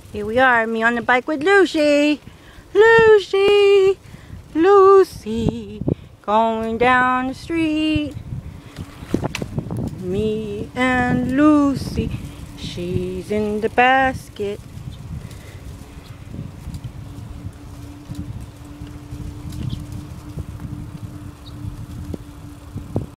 Here we are, me on the bike with Lucy. Lucy, Lucy, going down the street. Me and Lucy, she's in the basket.